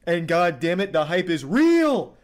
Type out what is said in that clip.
And god damn it, the hype is real.